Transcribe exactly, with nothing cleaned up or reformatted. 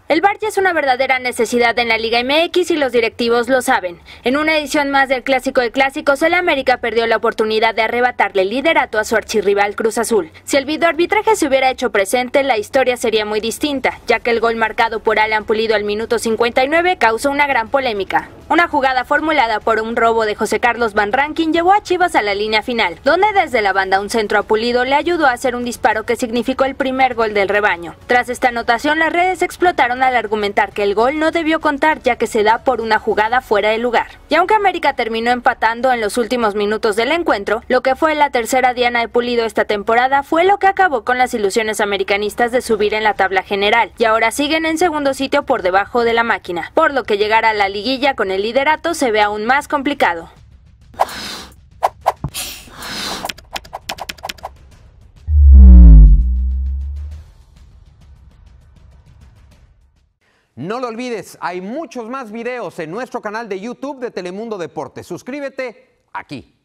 El V A R ya es una verdadera necesidad en la Liga M X y los directivos lo saben. En una edición más del Clásico de Clásicos, el América perdió la oportunidad de arrebatarle el liderato a su archirrival Cruz Azul. Si el videoarbitraje se hubiera hecho presente, la historia sería muy distinta, ya que el gol marcado por Alan Pulido al minuto cincuenta y nueve causó una gran polémica. Una jugada formulada por un robo de José Carlos Van Rankin llevó a Chivas a la línea final, donde desde la banda un centro a Pulido le ayudó a hacer un disparo que significó el primer gol del rebaño. Tras esta anotación, las redes explotaron al argumentar que el gol no debió contar, ya que se da por una jugada fuera de lugar. Y aunque América terminó empatando en los últimos minutos del encuentro, lo que fue la tercera diana de Pulido esta temporada fue lo que acabó con las ilusiones americanistas de subir en la tabla general, y ahora siguen en segundo sitio por debajo de la máquina, por lo que llegar a la liguilla con el liderato se ve aún más complicado. No lo olvides, hay muchos más videos en nuestro canal de YouTube de Telemundo Deportes. Suscríbete aquí.